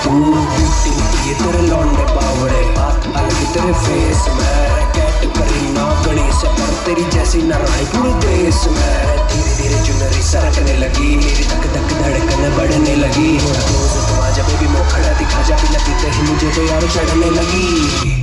तू ब्यूटी ये तेरे लौंडे बावड़े बात अलग तेरे फेस में कैट करी ना गणेश पर तेरी जैसी न रानी पूरे देश में धीरे धीरे चुनरी सरकने लगी मेरी धक धक धड़कन बढ़ने लगी थोड़ा क्लोज तो आजा बेबी मोखड़ा दिखा जा बिना पीते ही मुझे तो यार चढ़ने लगी।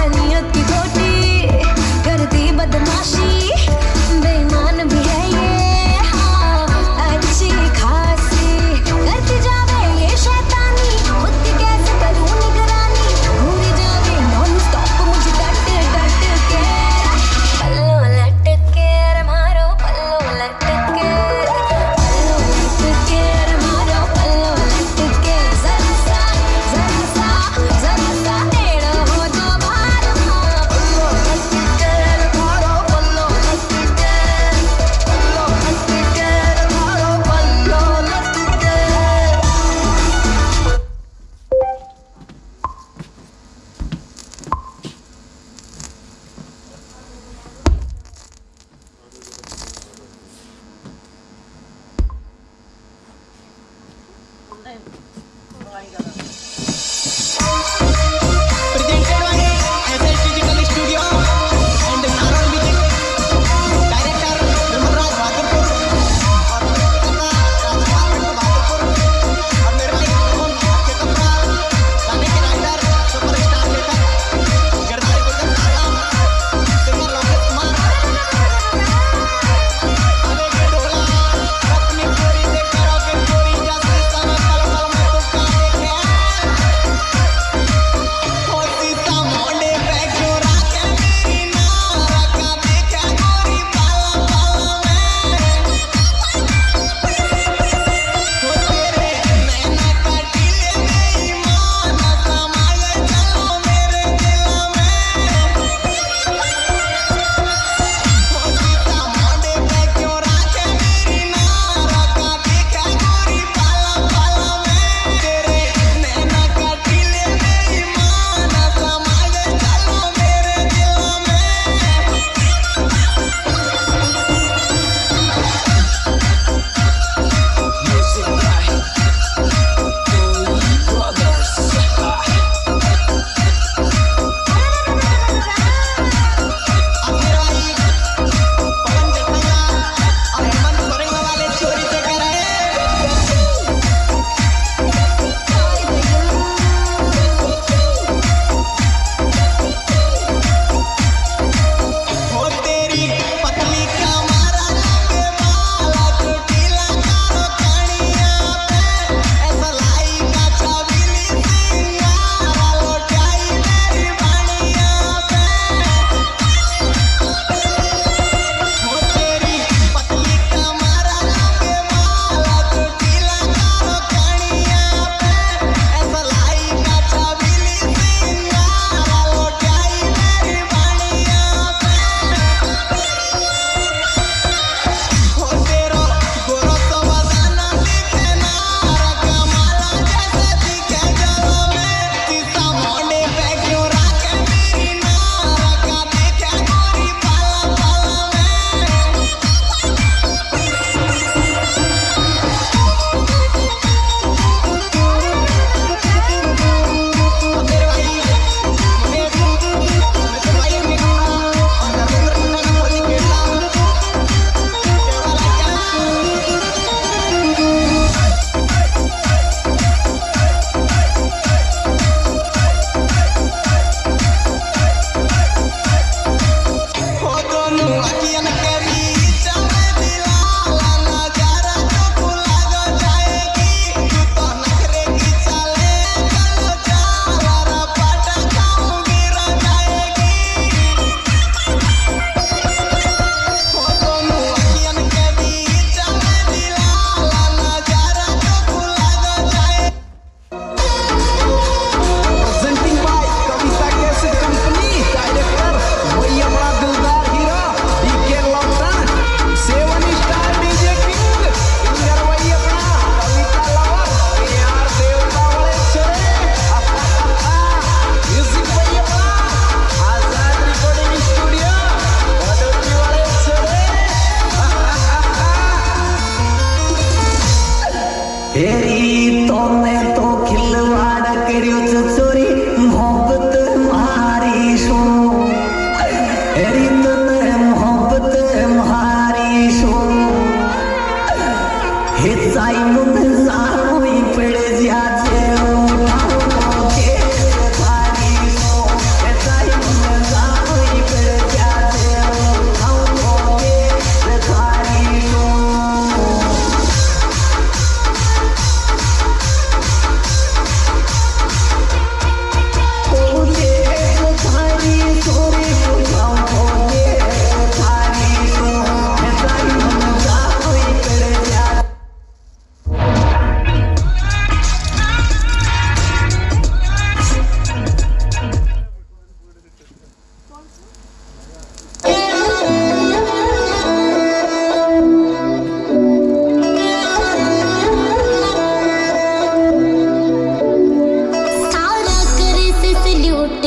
बेईमान भी है ये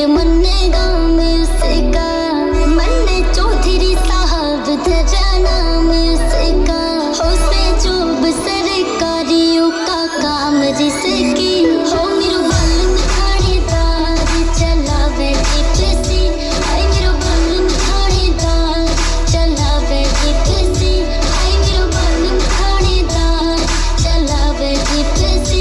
मन्नेगा मैं उसका, मन्ने चौधरी साहब तेरा नाम उसका, हो से जॉब सरकारियों का काम जिसकी, हो मेरो बालम थानेदार चलावे टिप्सी, हाय मेरो बालम थानेदार चलावे टिप्सी, हाय मेरो बालम थानेदार चलावे टिप्सी।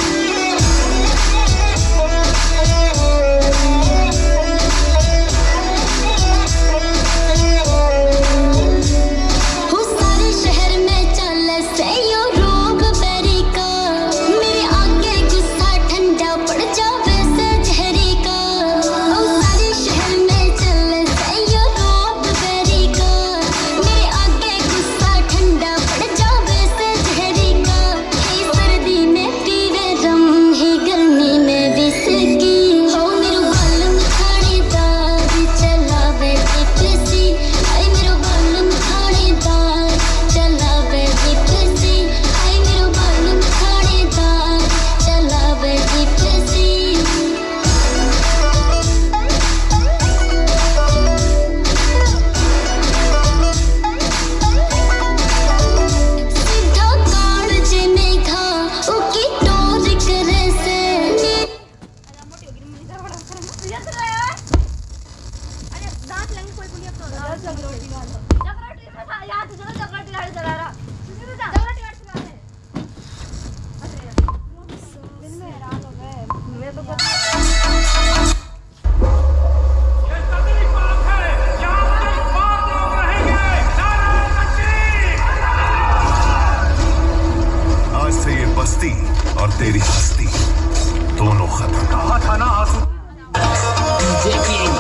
और तेरी हस्ती दोनों खत्म। कहा था ना आंसू। DJ King,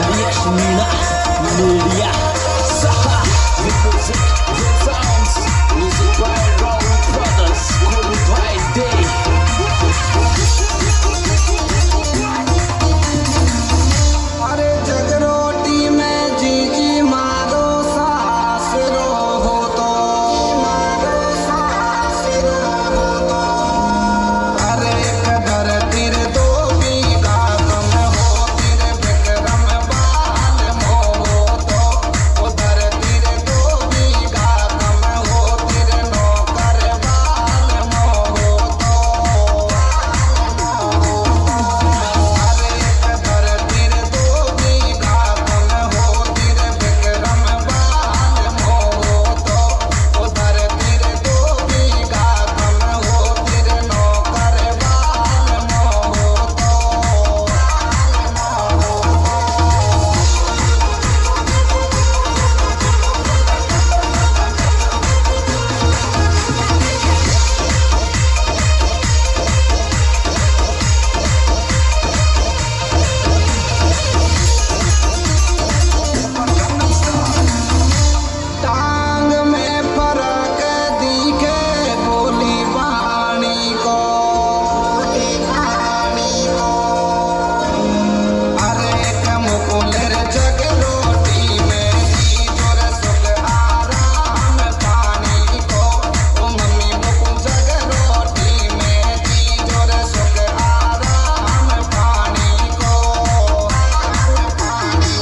Media, Saha, music, sounds, music by Raul Brothers, Cool by Day. अरे जगरोटी में जी मारो सास रहो तो, मारो सास रहो तो, अरे कदर तिर दो बीघा कम हो, तिर विक्रम बाल मोहो तो, उधर तिर दो बीघा कम हो, तिर नौकर बाल मोहो तो, अरे कदर तिर दो बीघा कम हो, तिर विक्रम बाल मोहो तो, उधर तिर दो बीघा कम हो, तिर नौकर बाल मोहो तो। टांग में फर्क दिखे बोली वाणी को, अरे मुकुलर जग रोटी में जी जोर सुख आराम पानी को, ओ मम्मी मुकुल जग रोटी में जी जोर सुख आराम पानी को, अरे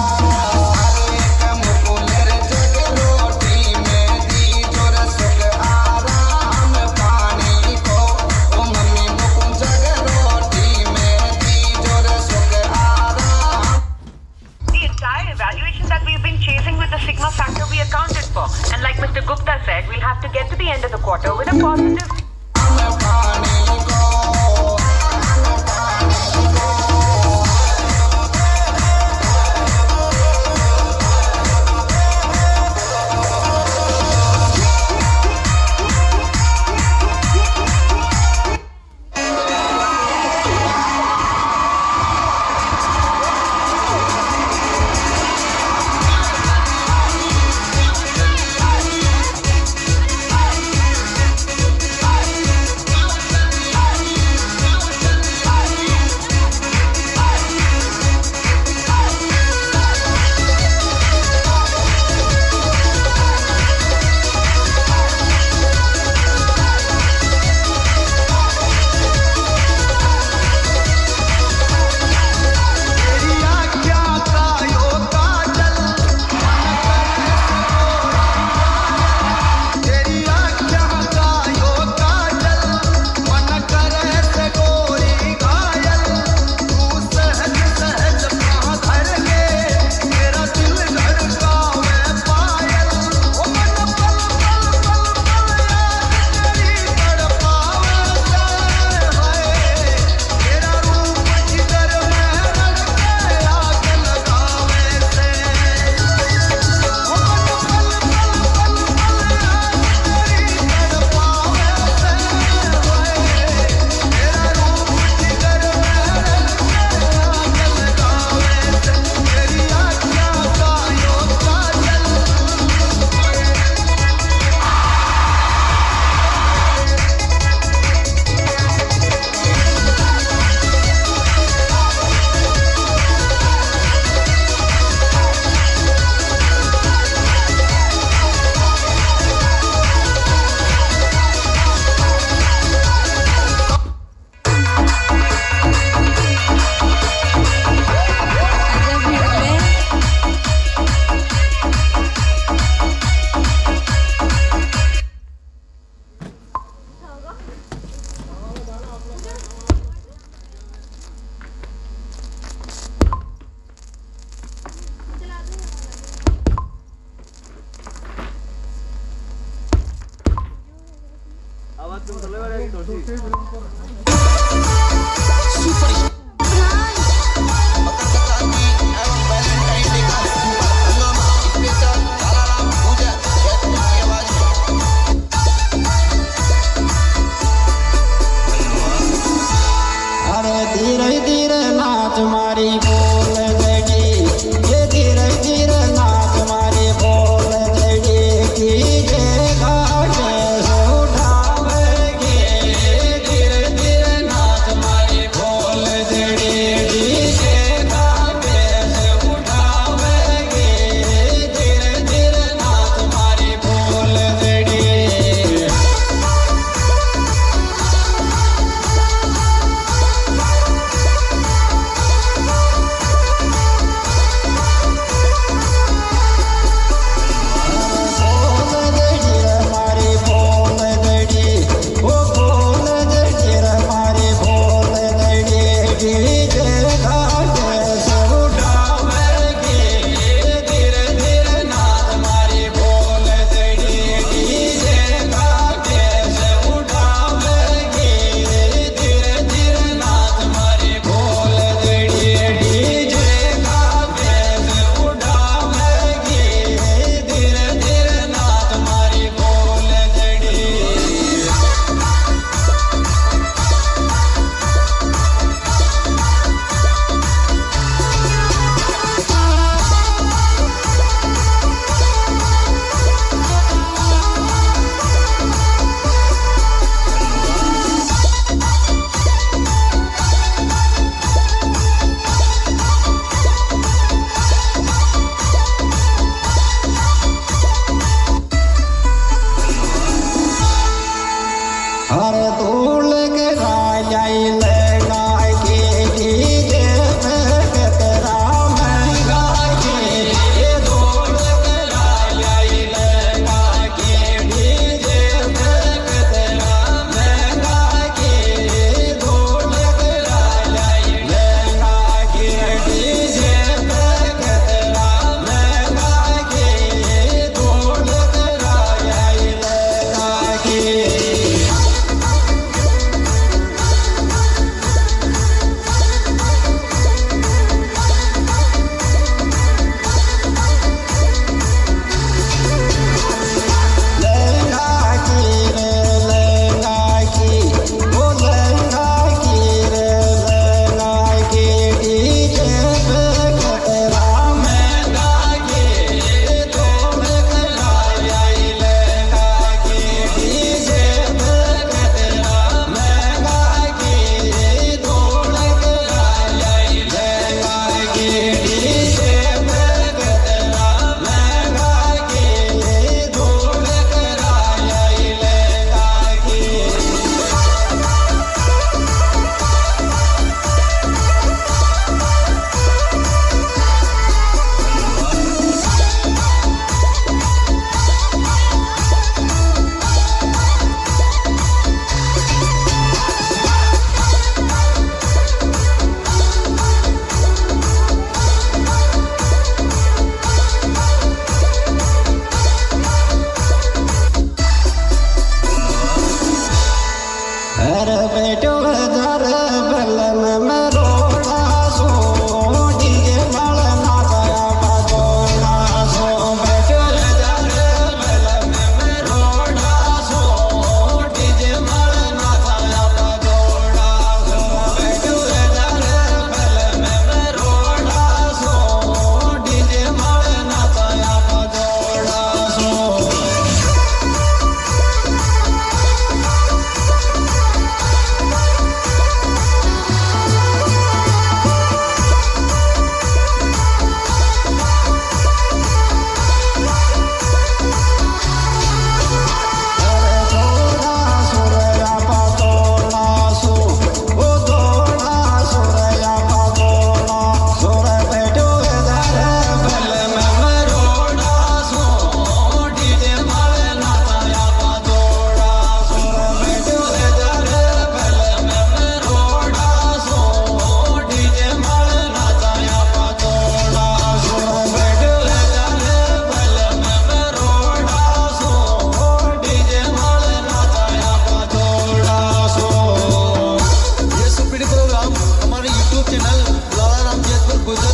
मुकुलर जग रोटी में दी जोर सुख आराम पानी को, ओ मम्मी मुकुल जग रोटी में दी जोर सुख आराम। The entire evaluation that we've been chasing with the Sigma factor we accounted for. And like Mr. Gupta said, we'll have to get to the end of the quarter with a positive. पानी को धीरे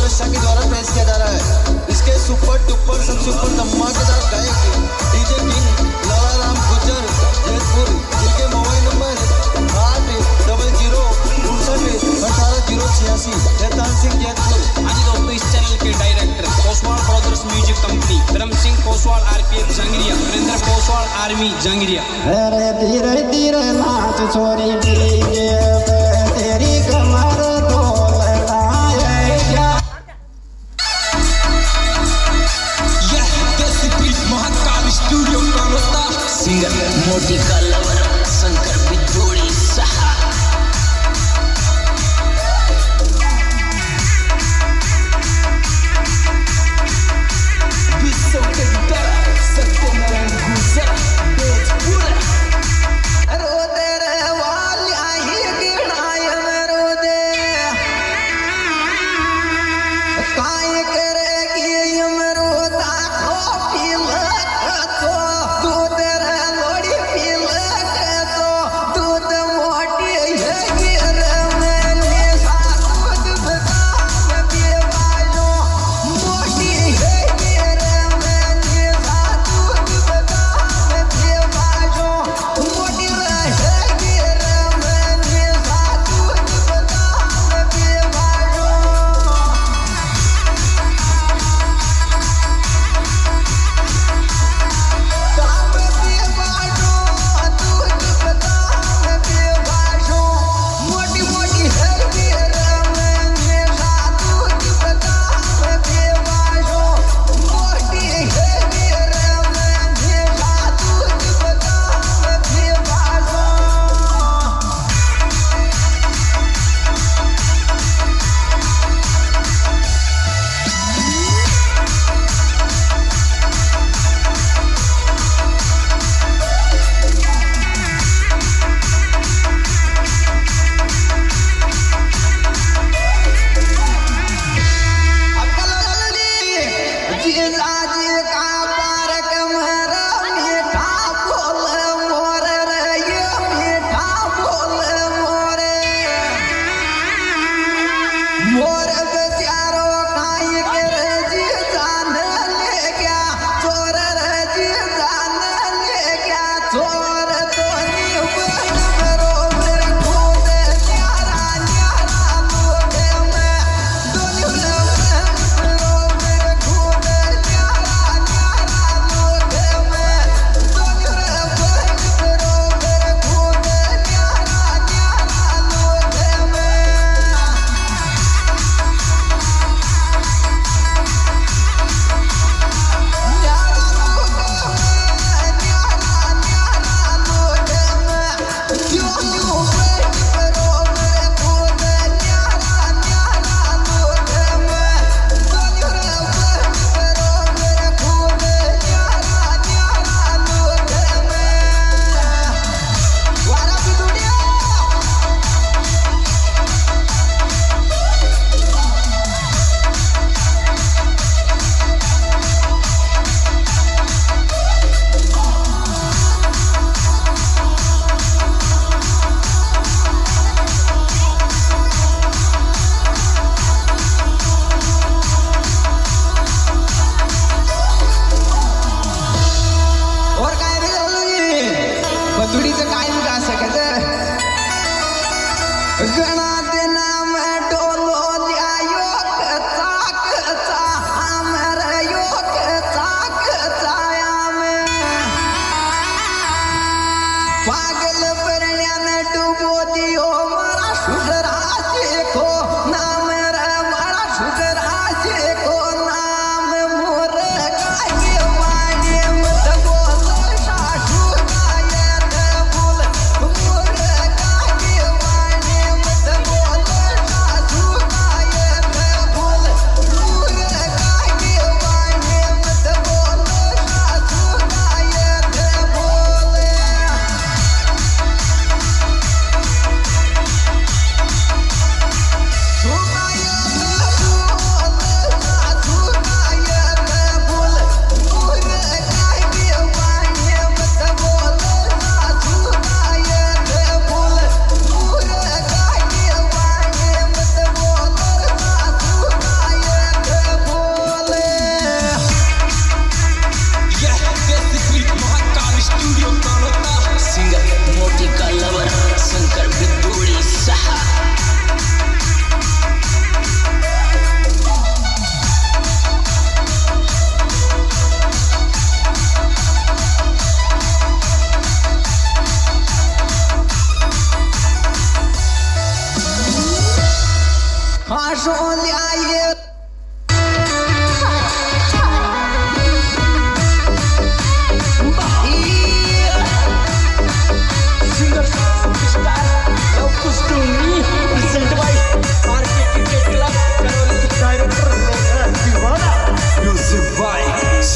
शाह के द्वारा पेश किया जा रहा है। इसके सुपर डुपर सबसे ऊपर धमाकेदार गायक डीजे किंग लालाराम गुज्जर जयपुर, जिनके मोबाइल नंबर 800-18-086 जयताल सिंह जयपुर। हाँ जी दोस्तों, इस चैनल के director Koswal brothers music company, Dharam Singh Koswal RPF Jangaria, Virendra Koswal army Jangaria. अरे धीरे धीरे नाच छोरी डीजे पे तेरी कमर डोलनाएगा। यह देसी महाकाल स्टूडियो प्रणोता सिंगर मोटी का लवर शंकर बिजोड़ी सहा। सत्यनारायण गुजर रो तेरे वाली आई के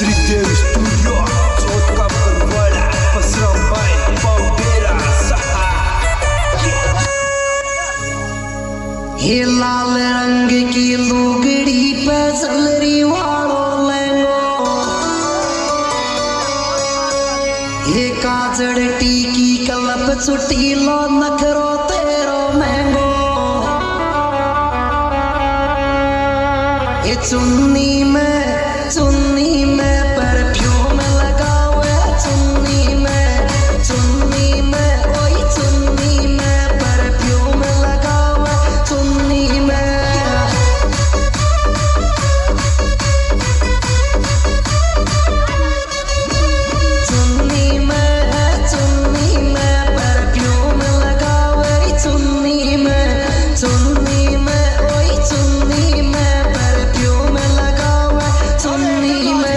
Sridev Studio, Sotka Perwala, Pasrambai, Paudera, Saha. हे लाल रंग की लुगड़ी पे सलरी वालो लेंगो, ये काजड़ टीकी कलप छुट्टी लो नखरो तेरो महंगो, ये चुन्नी में परफ्यूम लगावे, चुन्नी में ओई चुन्नी में परफ्यूम लगावे, चुन्नी में परफ्यूम लगावे, चुन्नी में ओई चुन्नी में परफ्यूम लगावे, चुन्नी में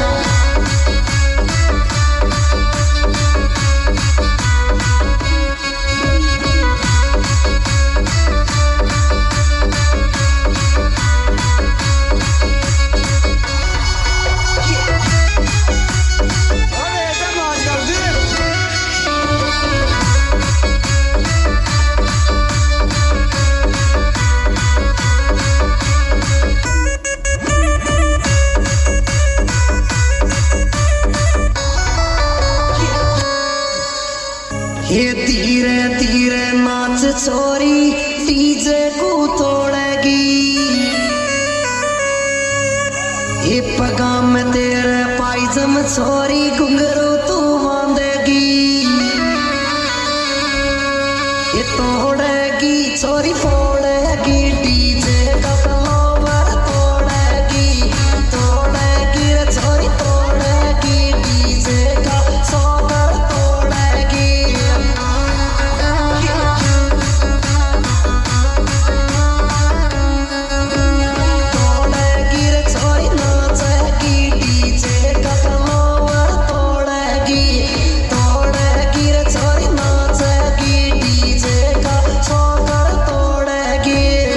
ये धीरे धीरे नाच छोरी डीजे को तोड़ेगी, ये पगा में तेरे पायजम छोरी घुंघरू तू बांधेगी, ये तोड़ेगी छोरी फोड़ेगी डीजे का फ्लावर, तोड़ेगी रे छोरी तोड़ेगी डीजे का सॉकर, तोड़ेगी रे छोरी नाचेगी डीजे का फ्लावर, तोड़ेगी रे छोरी नाचेगी डीजे का सॉकर, तोड़ेगी।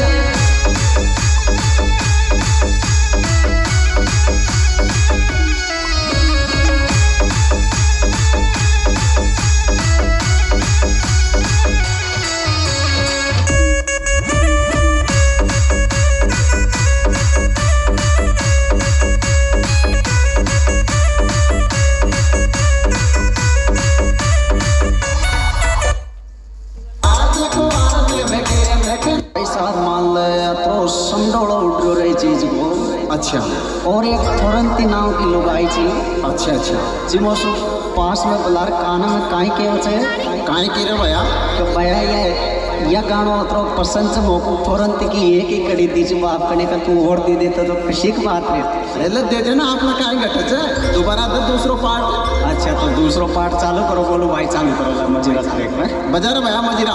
पैसा मान ले तो संडोलो उठ रही चीज को, अच्छा और एक तुरंत नाव की लुगाई थी, अच्छा अच्छा जिमोसु पास में बुलार कान में काई के होचे, काहे की रे भैया तो भैया ये गानो अतरो पसंद से मोको तुरंत की एक ही कड़ी दी जो आप कने का तू और दे देता तो खुशी की बात है। अरे ले दे देना आपने काहे घटत है, दोबारा दे दूसरो पार्ट। अच्छा तो दूसरो पार्ट चालू करो, बोलो भाई चालू करो ला मजीरा ट्रैक में बजा रे भैया मजीरा।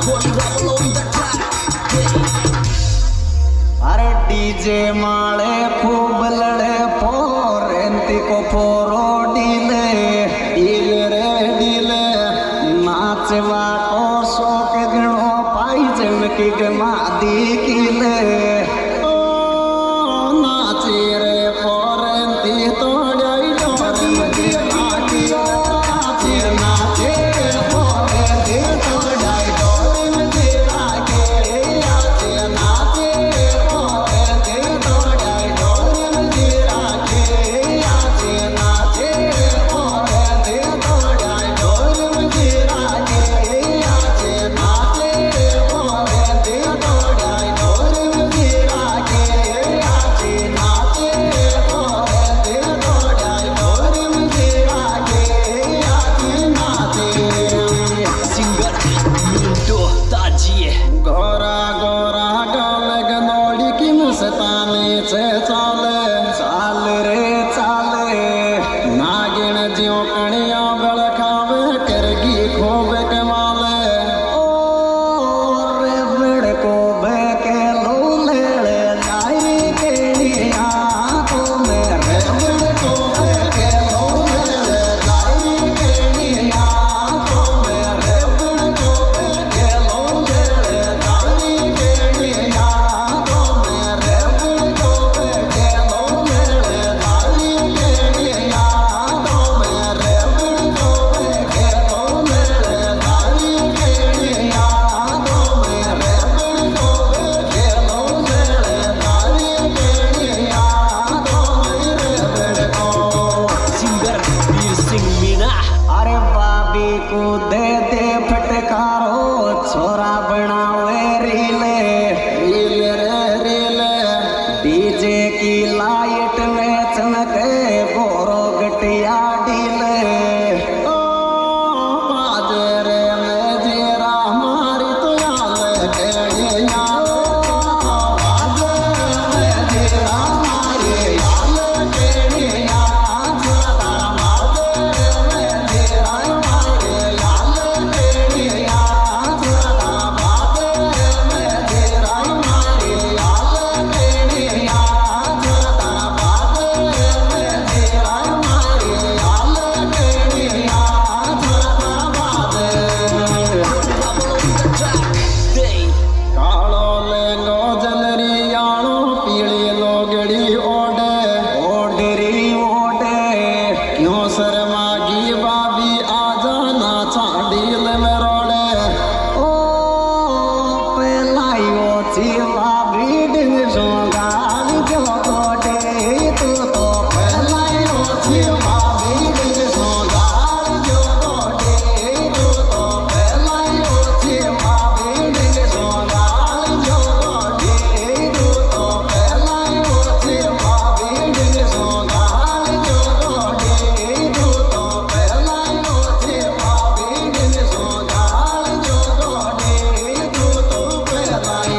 अरे डीजे माले खूब लड़े पोरेंती को पोरो डीले रे डीले, नाचवा को शौक गणो पाई जम की गमा दी किले, ओ नाचे रे पोरेंती तो जाई डोरी नाचे नाचे पोरेंती तो जाई डोरी नाचे नाचे पोरेंती तो जाई डोरी नाचे लाइट में चमके बोरो गटिया डीले ओ बाजरे में जेरा हमारी तो याद के याद बाजरे में जेरा हमारी याद के याद बाजरे में जेरा हमारी याद के याद बाजरे में जेरा हमारी याद के याद बाजरे में जेरा हमारी याद के याद कालो लेंगो जलरी यानो पीली लोगड़ी ओडे ओडरी ओडे क्यों शर्मागी बाबी आजा ना चाडील में रोडे ओ पेलायो ची बाबी डिंग सोगाल जो गोडे तू तो पेलायो ची बाबी डिंग सोगाल जो गोडे तू तो पेलायो ची बाबी डिंग सोगाल जो गोडे तू तो पेलायो ची बाबी डिंग सोगाल जो गोडे तू तो पेलायो ची बाबी डिंग सोगाल जो गोडे तू तो पेलाई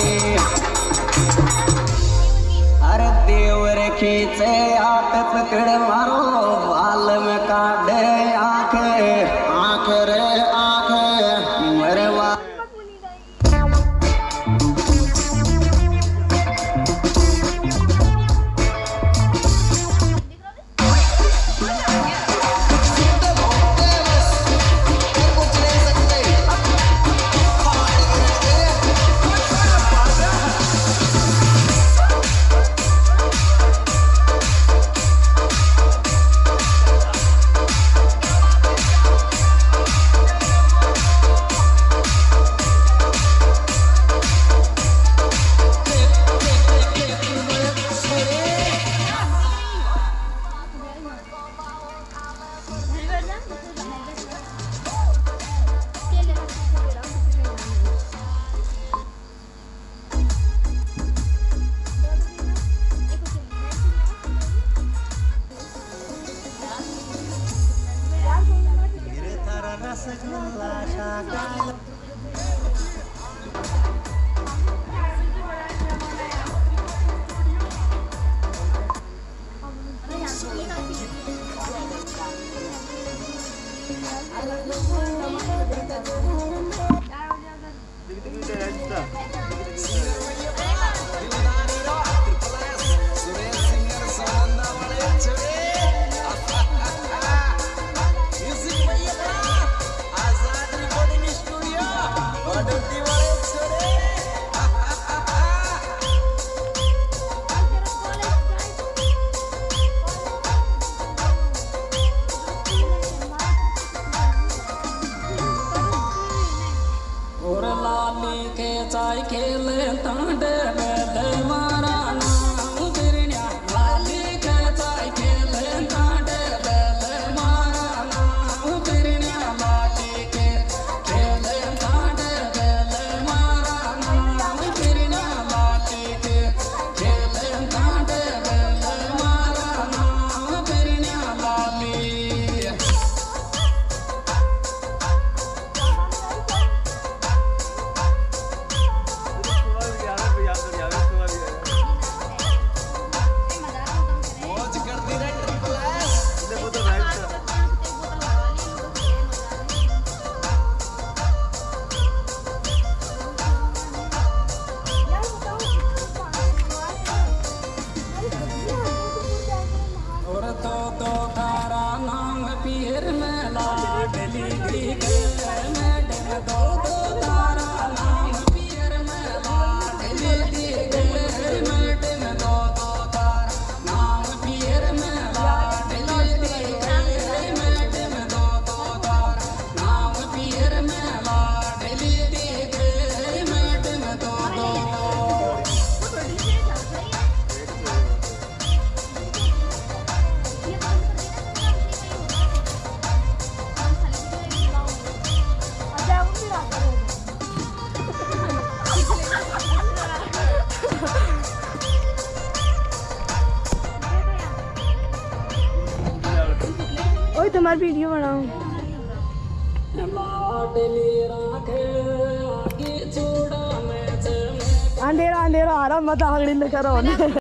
अरे देवर खींचे आट पकड़ मारो बाल में काढ़े आंख आंख रे आंख मरवा Music भैया आजाद रिकॉर्डिंग आओ तुम्हारी वीडियो बनाओ। अंधेरा अंधेरा आ रहा, मत आगड़ी करो।